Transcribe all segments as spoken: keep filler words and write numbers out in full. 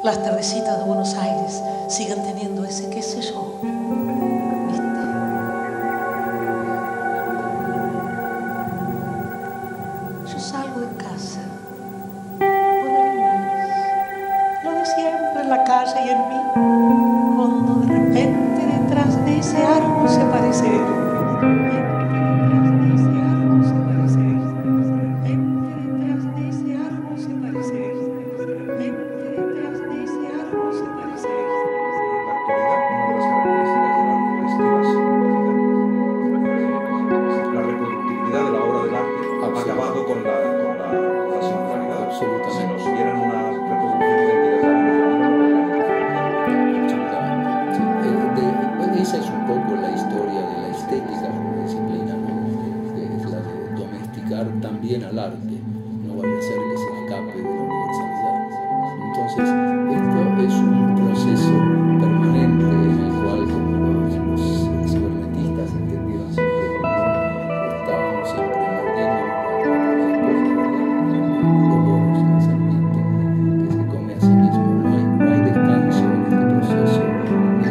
las tardecitas de Buenos Aires sigan teniendo ese qué sé yo, ¿viste? Yo salgo de casa por el lunes, lo de siempre en la calle y en mí, cuando de repente detrás de ese árbol se aparece él. También al arte, no vaya a ser que se escape de la universalidad. Entonces, esto es un proceso permanente en el cual, como los, los cibernetistas entendieron siempre, como estábamos siempre mordiendo los loros, la serpiente que se come a sí mismo. No hay, no hay descanso en este proceso de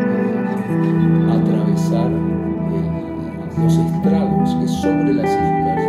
eh, atravesar eh, los estragos que sobre la singularidad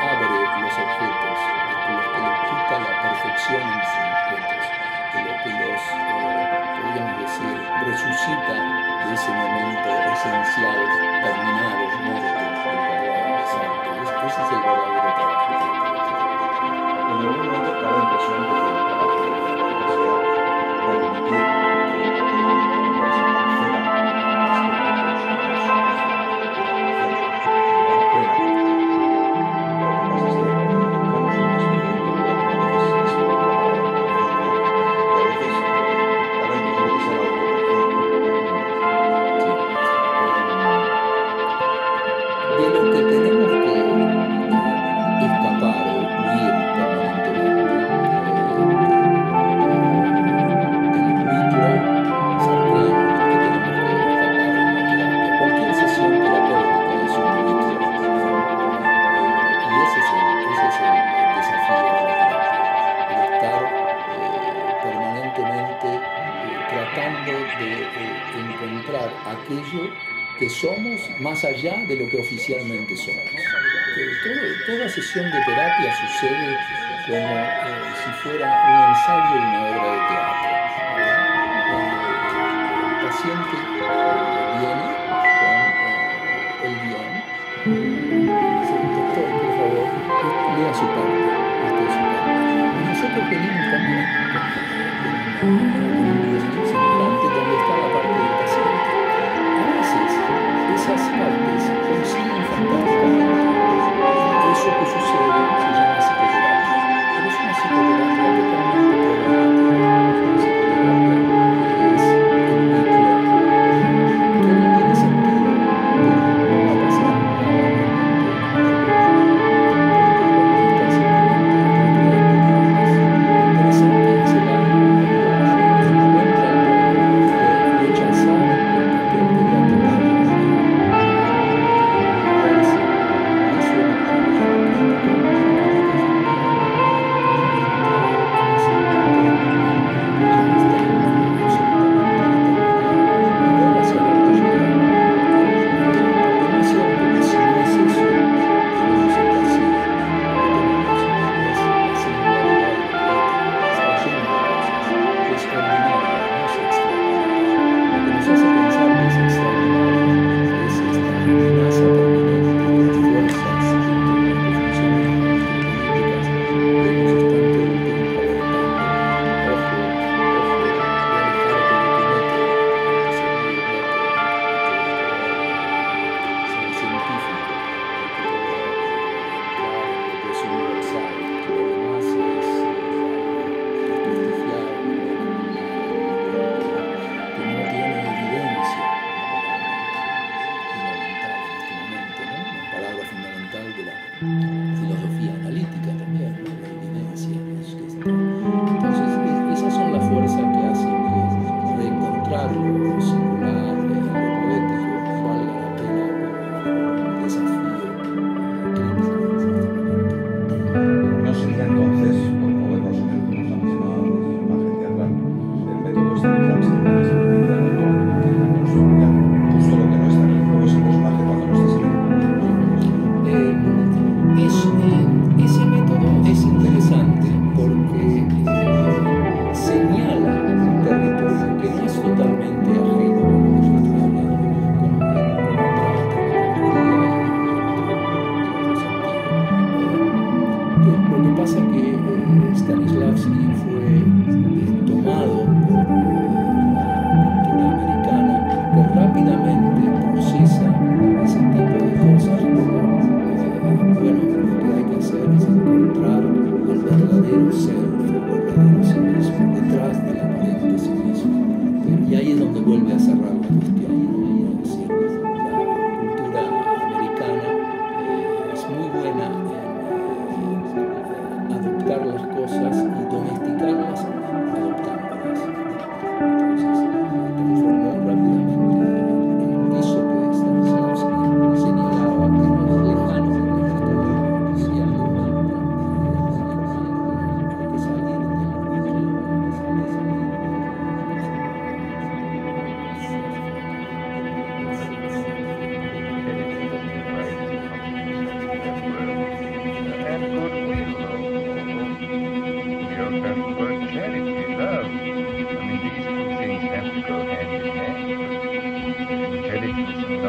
perfección en sus objetos, de lo que lo los, eh, podríamos decir, resucita de ese momento esencial, terminado, muerto, del verdadero salto. Ese es el verdadero trabajo. En algún momento da la impresión de que el trabajo de la universidad va a permitir que somos más allá de lo que oficialmente somos. Todo, toda sesión de terapia sucede como eh, si fuera un ensayo de una obra de teatro. El paciente viene con eh, el guión. Dice, doctor, por favor, lea su parte. Esta es su parte. Y nosotros venimos también con un guión semejante donde está la parte del paciente. Esas partes coinciden fantásticamente. Eso que sucede se llama psicoterapia, pero es una psicoterapia totalmente programática. Es una psicoterapia que es el núcleo. Todo tiene sentido, pero no va a pasar nada realmente porque vamos a estar simplemente recreando guiones. Lo interesante es el arte.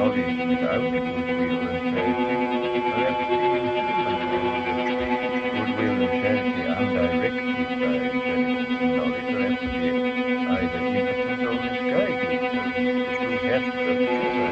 knowledge without goodwill and charity are absolutely goodwill and charity undirected by intelligence and knowledge are apt to be either impotent or misguided. So the two have to go together.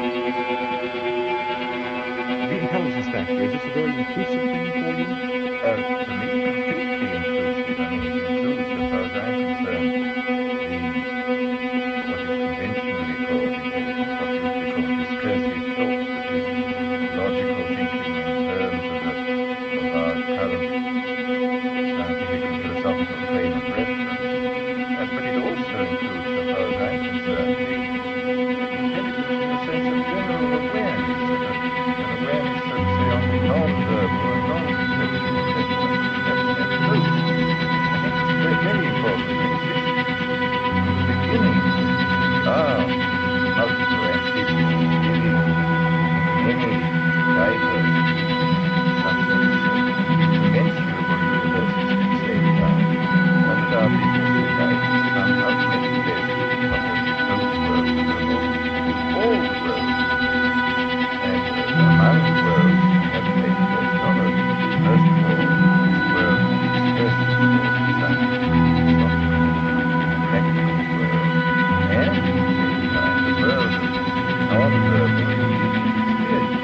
The intelligence factor, is this a very inclusive thing for you? Uh, to me, completely inclusive. I mean, it includes, as far as I'm concerned, the what is conventionally called intelligence, what used to be called discursive thought, that is logical thinking in terms of, the, of our current scientific and philosophical frame of reference. Uh, but it also includes, as far as I'm concerned, the intelligence in the sense of general awareness, of a, an awareness, so to say, on the non-verbal and non-perceptual level. We have to have both. I think it's very, very important because this, from the beginning, are multiple entities, many, many diverse, sometimes incommensurable universes at the same time, and that our business in life is some ultimately best not only those worlds, but all the worlds. And uh, among the worlds we have to take place not only, first of all, the world of discursive thought, scientific, philosophical, practical world, and at the same time the world of non-verbal immediate experience.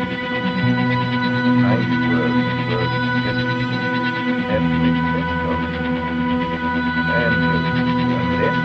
Kind of world, the world of perception, we have to make the best of it. And uh, unless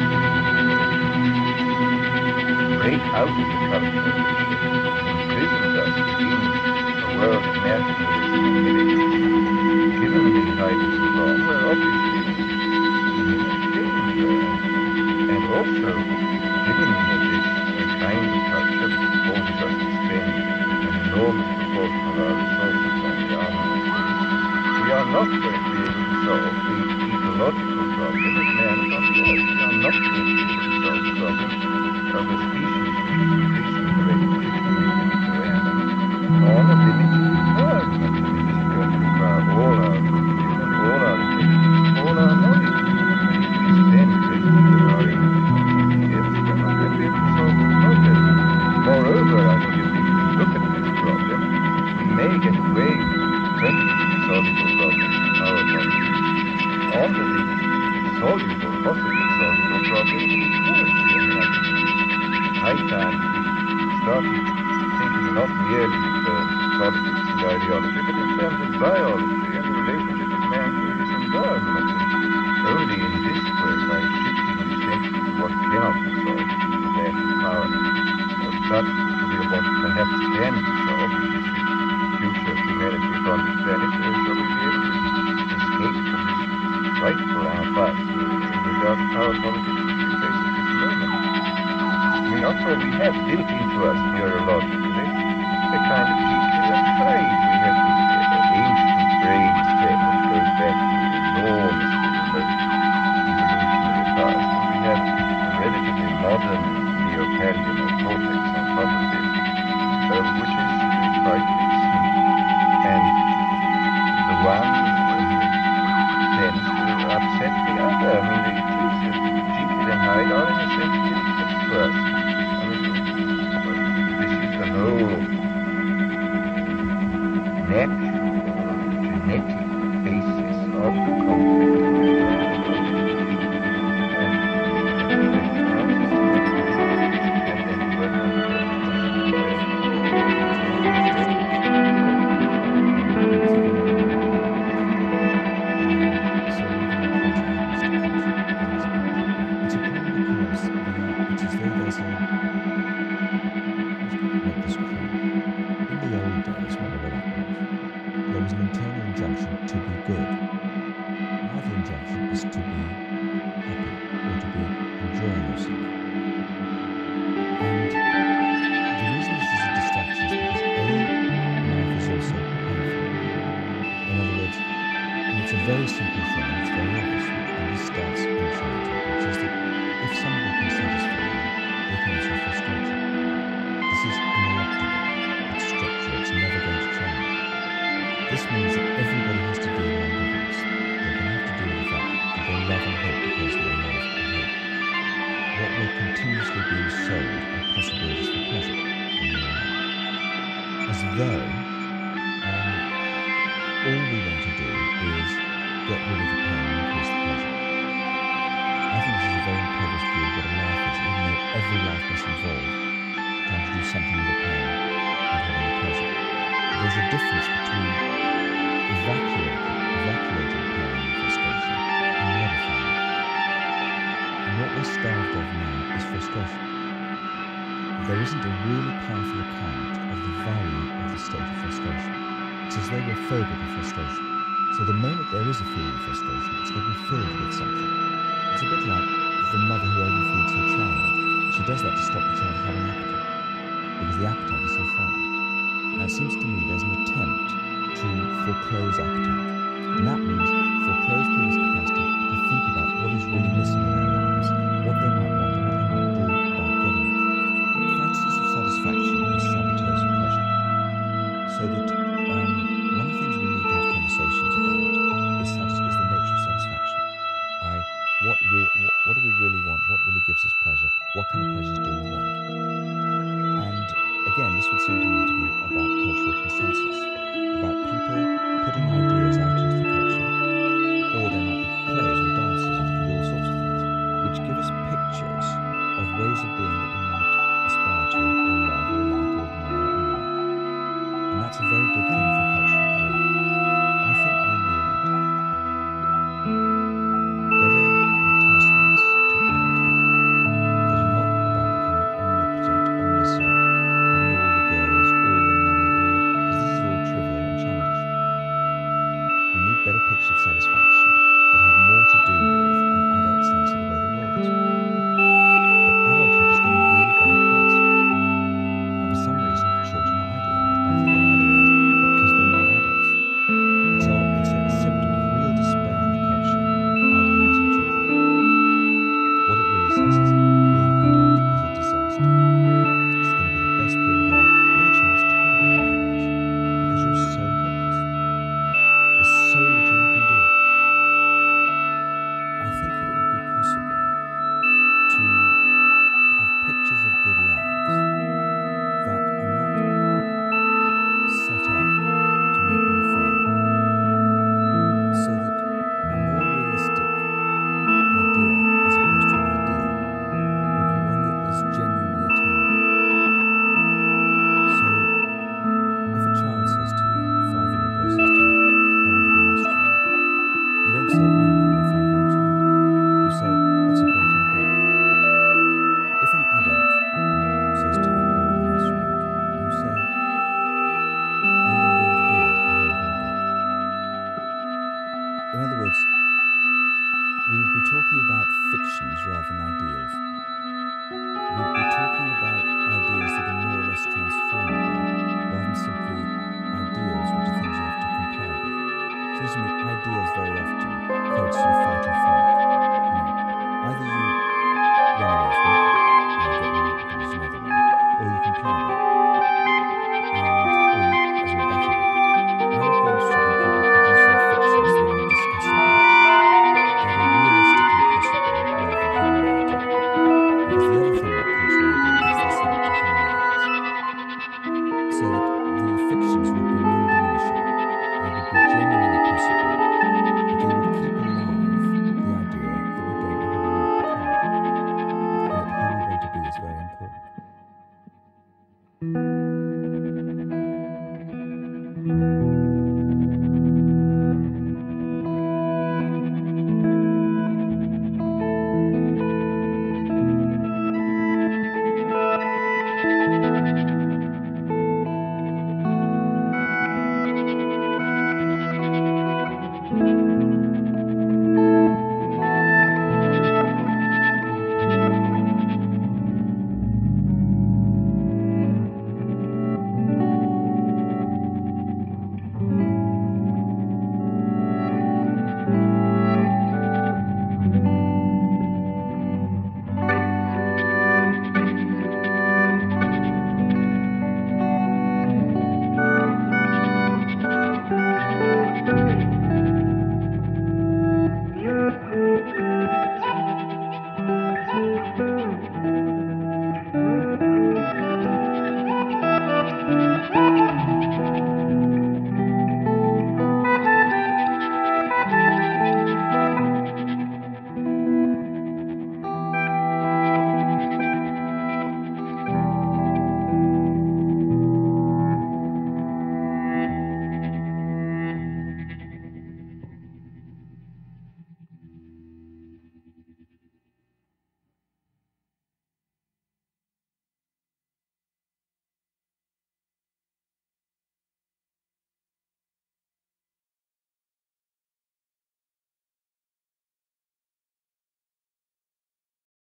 we break out of the culture which imprisons us within a world of nationalism and militarism, given the guidance of law, well, obviously, we may change there. And also, given that this uh, kind of culture causes us to spend an enormous proportion of our resources on the armament, we are not going to be able to solve the ecological problem of man upon the earth. We are not going to be able to solve the problem of a species which is increasing at the rate of fifty million per annum on a limited term, and which is going to require all our goodwill and all our intelligence, all our knowledge. And if we spend the rest of our energies on something else, we're not going to be able to solve the problem. Moreover, I think if we look at this problem, we may get away with perfectly soluble problems of power politics onto the soluble, possibly soluble problem of equality. I mean, I think it's high time we started thinking not merely in terms of politics and ideology, but in terms of biology and the relationship of man to his environment. And only in this way, by shifting the attention to what cannot be solved, which is the lack of power, uh, but to what perhaps can be solved, which is the future of humanity upon this planet, uh, shall we be able to escape from this frightful impasse in regard to power politics which we face at this moment. I mean, after all, we have built into us neurologically a kind of Jekyll and Hyde. We have this uh, ancient brain stem which goes back to enormous remote evolutionary past, and we have a relatively modern neopallium or cortex on top of this, uh, which is quite decent. And the one tends to upset the other. I mean, it is Jekyll and Hyde are in a sense difficult to us. I mean, this is the whole natural, genetic basis of the conflict between man and knowledge. And and then we work on the very simple thing, and it's very obvious, and this starts in childhood, which is that if somebody can satisfy you, they can also frustrate you. This is ineluctable, it's structure, it's never going to change. This means that everybody has to deal with ambivalence. They're going to have to deal with the fact that they love and hate the person they love and hate. What will continuously being sold are possibilities for pleasure in your life. Although, um, all we want to do is get rid of the pain and increase the pleasure. I think this is a very impoverished view of what a life is, even though every life must involve trying to do something with the pain and having the pleasure. There's a difference between evacuating, evacuating pain and frustration and modifying it. And what we're starved of now is frustration. There isn't a really powerful account of the value of the state of frustration. It's as though we're phobic of frustration. So the moment there is a feeling of frustration, it's going to be filled with something. It's a bit like the mother who overfeeds her child. She does that to stop the child having appetite, because the appetite is so frightening. Now it seems to me there's an attempt to foreclose appetite. And that means foreclose people's capacity to think about what is really missing in their lives, what they might want and what they might do about getting it. Fantasies of satisfaction are saboteurs of pleasure. So that um, one of the things we need to have conversations about is, satis- is the nature of satisfaction. I, what, re- what, what do we really want? What really gives us pleasure? What kind of pleasures do we want? And again, this would seem to me to be about cultural consensus, about people putting ideas out into the culture, or there might be plays or dances, and it can be all sorts of things, which give us pictures of ways of being that we might aspire to, or love, or like, or admire, or emulate. And that's a very good thing for culture to do. I think we need better enticements to adulthood that are not about becoming omnipotent, omniscient, having all the girls, all the money, all the... because this is all trivial and childish. We need better pictures of satisfaction that have more to do with an adult sense of the way the world is. But adulthood has got a really bad press. And for some reason, children are idealised. I think they're idealised because they're not adults. It's a, it's a symptom of real despair in the culture, idealising children. What it really says is being adult is a disaster. It's going to be the best period of life. Being a child's terrible in many ways because you're so helpless. There's so little you can do. I think that it would be possible to have pictures of good lives that are not set up to make one fail, so that a more realistic idea, as opposed to an ideal, would be one that is genuinely attainable. So, if a child says to you, a five-year-old boy says to you, I want to be an astronaut, you don't say, no, no, you're a five-year-old child. You say, that's a great idea. If an adult says to you, I want to be an astronaut, you say, are you going to be able to do that? And how are you going to do it? In other words, we would be talking about fictions rather than ideals. We'd be talking about ideas that are more or less transformable, rather than simply ideals, which are things you have to comply with. So seems to me ideals very often quotes sort of fight or flight. You know, either you run away from it, and you get one, there's another one, or you comply with it. And, or you, as a battle with it. I would be interested in people producing fictions that are discussable, that are realistically possible rather than humiliating. Because the other thing about cultural ideas is they're set up to humiliate us. So that the fictions would be non-diminishing. They would be genuinely possible, but they would keep alive the idea that we don't know who we might become. And that who we want to be is very important.